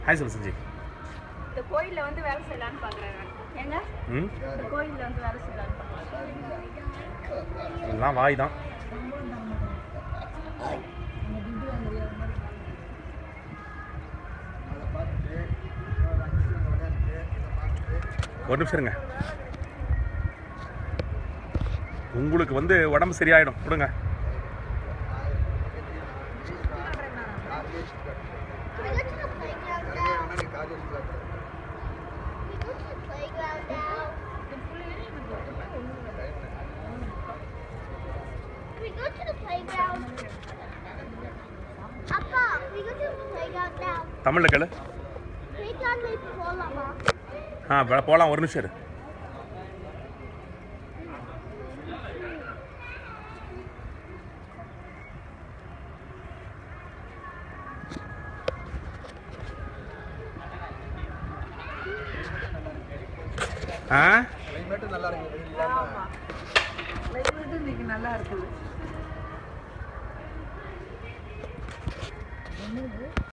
Hi சொல்லு செஞ்சு. இந்த கோயில்ல வந்து வேலை செய்யலாம்னு பாக்குறேன். ஏங்க? இந்த கோயில்ல வந்து வேலை செய்யலாம்னு பாக்குறேன். எல்லாம் வாய் தான். ஒரு நிமிஷம் இருங்க. உங்களுக்கு வந்து உடம்பு சரியாயிடும். கொடுங்க. தமிழ்ல கேளு. போலாம். ஒரு நிமிஷம் இரு. கிளைமேட் நல்லா இருக்கு. ஆமா. கிளைமேட் இன்னைக்கு நல்லா இருக்குது. என்னது?